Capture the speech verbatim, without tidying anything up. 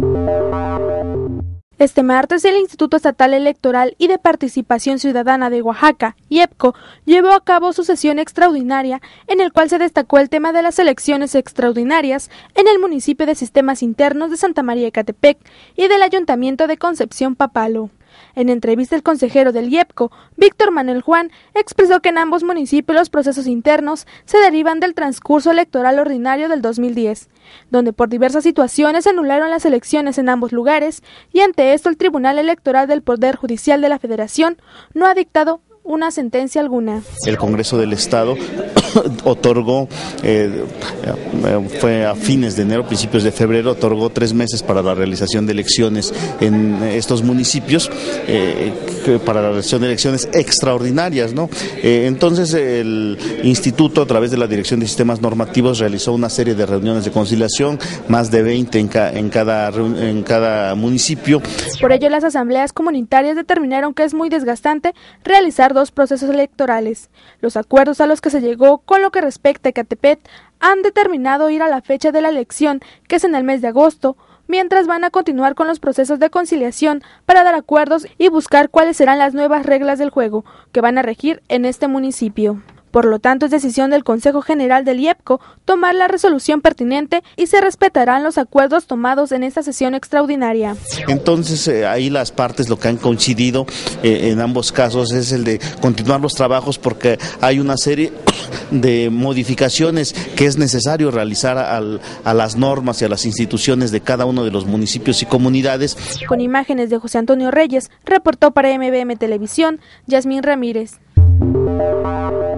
Este martes, el Instituto Estatal Electoral y de Participación Ciudadana de Oaxaca, I E P C O, llevó a cabo su sesión extraordinaria, en el cual se destacó el tema de las elecciones extraordinarias en el municipio de Sistemas Internos de Santa María Ecatepec y del Ayuntamiento de Concepción Papalo. En entrevista, el consejero del I E P C O, Víctor Manuel Juan, expresó que en ambos municipios los procesos internos se derivan del transcurso electoral ordinario del dos mil diez, donde por diversas situaciones se anularon las elecciones en ambos lugares, y ante esto el Tribunal Electoral del Poder Judicial de la Federación no ha dictado una sentencia alguna. El Congreso del Estado otorgó, eh, fue a fines de enero, principios de febrero, otorgó tres meses para la realización de elecciones en estos municipios, eh, para la realización de elecciones extraordinarias, ¿no? Eh, entonces el Instituto, a través de la Dirección de Sistemas Normativos, realizó una serie de reuniones de conciliación, más de veinte en, ca en, cada, en cada municipio. Por ello, las asambleas comunitarias determinaron que es muy desgastante realizar dos procesos electorales. Los acuerdos a los que se llegó con lo que respecta a Ecatepec han determinado ir a la fecha de la elección, que es en el mes de agosto, mientras van a continuar con los procesos de conciliación para dar acuerdos y buscar cuáles serán las nuevas reglas del juego que van a regir en este municipio. Por lo tanto, es decisión del Consejo General del I E P C O tomar la resolución pertinente y se respetarán los acuerdos tomados en esta sesión extraordinaria. Entonces, eh, ahí las partes lo que han coincidido eh, en ambos casos es el de continuar los trabajos, porque hay una serie de modificaciones que es necesario realizar al, a las normas y a las instituciones de cada uno de los municipios y comunidades. Con imágenes de José Antonio Reyes, reportó para M B M Televisión, Yasmín Ramírez.